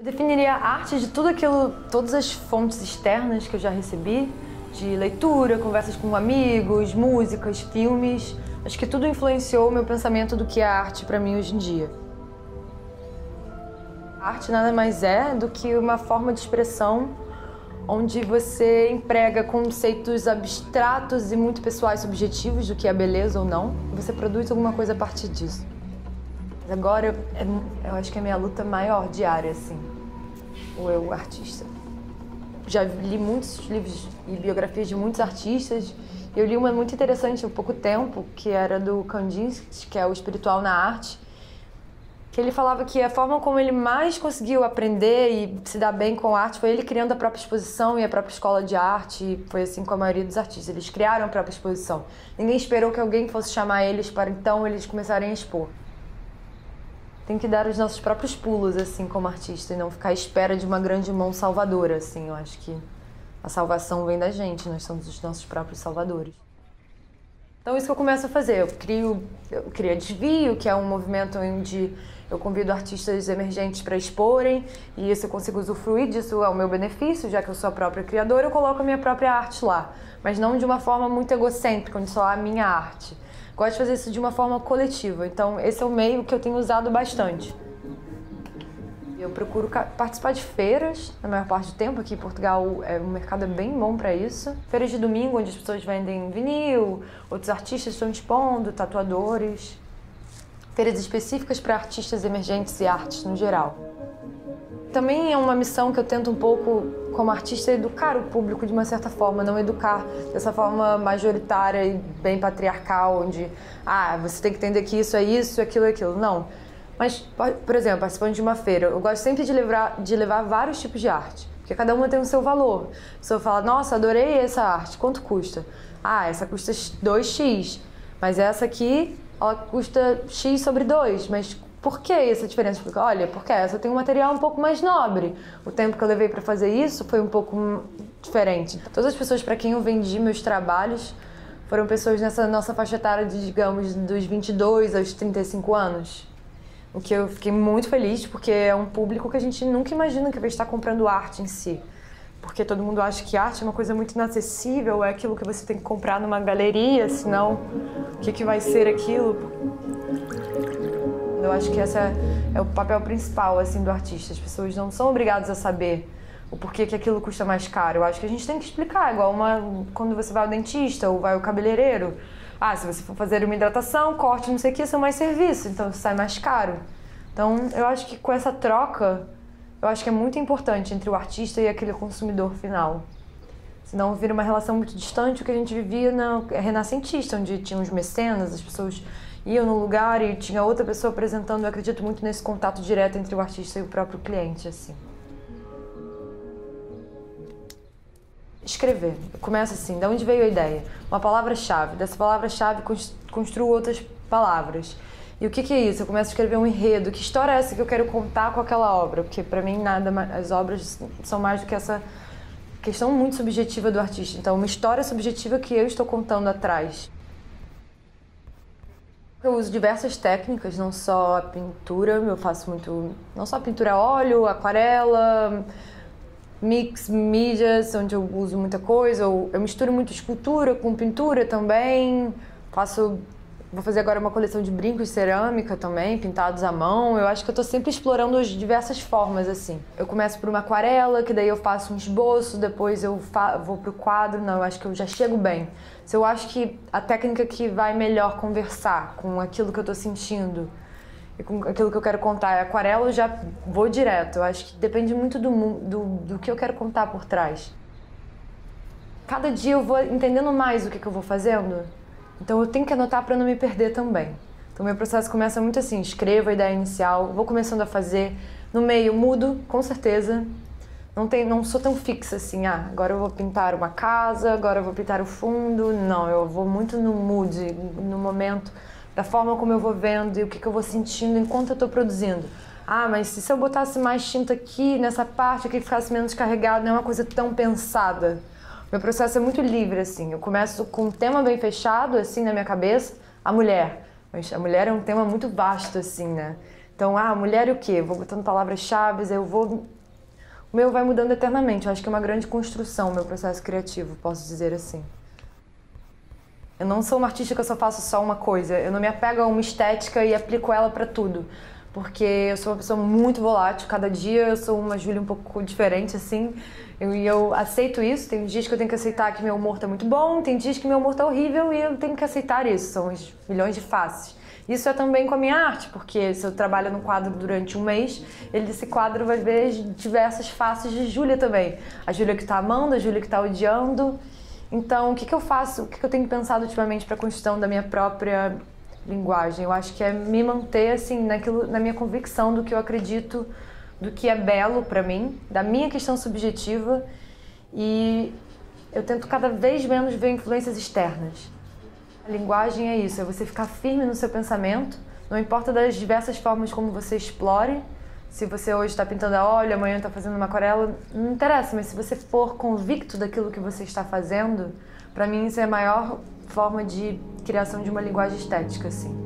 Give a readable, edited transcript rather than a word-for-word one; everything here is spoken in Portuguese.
Eu definiria a arte de tudo aquilo, todas as fontes externas que eu já recebi, de leitura, conversas com amigos, músicas, filmes. Acho que tudo influenciou o meu pensamento do que é arte para mim hoje em dia. A arte nada mais é do que uma forma de expressão onde você emprega conceitos abstratos e muito pessoais, subjetivos do que é beleza ou não, e você produz alguma coisa a partir disso. Agora, eu acho que é a minha luta maior diária, assim, o eu artista. Já li muitos livros e biografias de muitos artistas. Eu li uma muito interessante há pouco tempo, que era do Kandinsky, que é o Espiritual na Arte, que ele falava que a forma como ele mais conseguiu aprender e se dar bem com a arte foi ele criando a própria exposição e a própria escola de arte, e foi assim com a maioria dos artistas. Eles criaram a própria exposição. Ninguém esperou que alguém fosse chamar eles para então eles começarem a expor. Tem que dar os nossos próprios pulos, assim, como artista, e não ficar à espera de uma grande mão salvadora, assim. Eu acho que a salvação vem da gente, nós somos os nossos próprios salvadores. Então, isso que eu começo a fazer. Eu crio a Desvio, que é um movimento onde eu convido artistas emergentes para exporem, e isso eu consigo usufruir disso ao meu benefício, já que eu sou a própria criadora, eu coloco a minha própria arte lá, mas não de uma forma muito egocêntrica, onde só há a minha arte. Gosto de fazer isso de uma forma coletiva, então esse é o meio que eu tenho usado bastante. Eu procuro participar de feiras, na maior parte do tempo. Aqui em Portugal o mercado é bem bom para isso. Feiras de domingo, onde as pessoas vendem vinil, outros artistas estão expondo, tatuadores. Feiras específicas para artistas emergentes e artes no geral. Também é uma missão que eu tento um pouco, como artista, educar o público de uma certa forma, não educar dessa forma majoritária e bem patriarcal, onde você tem que entender que isso, aquilo é aquilo. Não. Mas, por exemplo, participando de uma feira, eu gosto sempre de levar vários tipos de arte, porque cada uma tem o seu valor. A pessoa fala, nossa, adorei essa arte, quanto custa? Essa custa 2x, mas essa aqui, ela custa x sobre 2, mas por que essa diferença? Porque, olha, porque essa tem um material um pouco mais nobre. O tempo que eu levei para fazer isso foi um pouco diferente. Todas as pessoas para quem eu vendi meus trabalhos foram pessoas nessa nossa faixa etária de, digamos, dos 22 aos 35 anos. O que eu fiquei muito feliz, porque é um público que a gente nunca imagina que vai estar comprando arte em si. Porque todo mundo acha que arte é uma coisa muito inacessível, é aquilo que você tem que comprar numa galeria, senão o que vai ser aquilo? Eu acho que esse é o papel principal, assim, do artista. As pessoas não são obrigadas a saber o porquê que aquilo custa mais caro. Eu acho que a gente tem que explicar, igual quando você vai ao dentista ou vai ao cabeleireiro. Se você for fazer uma hidratação, corte, não sei o que, são mais serviços, então sai mais caro. Então, eu acho que com essa troca, eu acho que é muito importante entre o artista e aquele consumidor final. Senão vira uma relação muito distante o que a gente vivia na renascentista, onde tinha os mecenas, as pessoas iam no lugar e tinha outra pessoa apresentando. Eu acredito muito nesse contato direto entre o artista e o próprio cliente, assim. Escrever. Eu começo assim, de onde veio a ideia? Uma palavra-chave. Dessa palavra-chave construo outras palavras. E o que é isso? Eu começo a escrever um enredo. Que história é essa que eu quero contar com aquela obra? Porque para mim as obras são mais do que essa questão muito subjetiva do artista. Então, uma história subjetiva que eu estou contando atrás. Eu uso diversas técnicas, não só a pintura, eu faço muito, não só a pintura a óleo, aquarela, mix mídias, onde eu uso muita coisa, eu misturo muito escultura com pintura também, vou fazer agora uma coleção de brincos de cerâmica também, pintados à mão. Eu acho que eu tô sempre explorando as diversas formas, assim. Eu começo por uma aquarela, que daí eu faço um esboço, depois eu vou pro quadro. Não, eu acho que eu já chego bem. Se eu acho que a técnica que vai melhor conversar com aquilo que eu tô sentindo e com aquilo que eu quero contar é aquarela, eu já vou direto. Eu acho que depende muito do que eu quero contar por trás. Cada dia eu vou entendendo mais o que eu vou fazendo. Então eu tenho que anotar para não me perder também. Então meu processo começa muito assim, escrevo a ideia inicial, vou começando a fazer, no meio mudo, com certeza. Não sou tão fixa assim, agora eu vou pintar uma casa, agora eu vou pintar o fundo. Não, eu vou muito no mood, no momento, da forma como eu vou vendo e o que eu vou sentindo enquanto eu estou produzindo. Mas se eu botasse mais tinta aqui, nessa parte aqui, ficasse menos carregado, não é uma coisa tão pensada. Meu processo é muito livre, assim. Eu começo com um tema bem fechado, assim, na minha cabeça, a mulher. Mas a mulher é um tema muito vasto, assim, né? Então, mulher e o quê? Vou botando palavras-chave, o meu vai mudando eternamente. Eu acho que é uma grande construção, o meu processo criativo, posso dizer assim. Eu não sou uma artista que eu só faço só uma coisa. Eu não me apego a uma estética e aplico ela pra tudo. Porque eu sou uma pessoa muito volátil. Cada dia eu sou uma Júlia um pouco diferente, assim. Eu aceito isso. Tem dias que eu tenho que aceitar que meu humor tá muito bom. Tem dias que meu humor tá horrível e eu tenho que aceitar isso. São os milhões de faces. Isso é também com a minha arte, porque se eu trabalho num quadro durante um mês, esse quadro vai ver diversas faces de Júlia também. A Júlia que tá amando, a Júlia que tá odiando. Então, o que eu faço, o que eu tenho pensado ultimamente para a construção da minha própria linguagem? Eu acho que é me manter assim na minha convicção do que eu acredito, do que é belo para mim, da minha questão subjetiva, e eu tento cada vez menos ver influências externas. A linguagem é isso, é você ficar firme no seu pensamento, não importa das diversas formas como você explore. Se você hoje está pintando a óleo, amanhã está fazendo uma aquarela, não interessa, mas se você for convicto daquilo que você está fazendo, para mim isso é a maior forma de criação de uma linguagem estética, assim.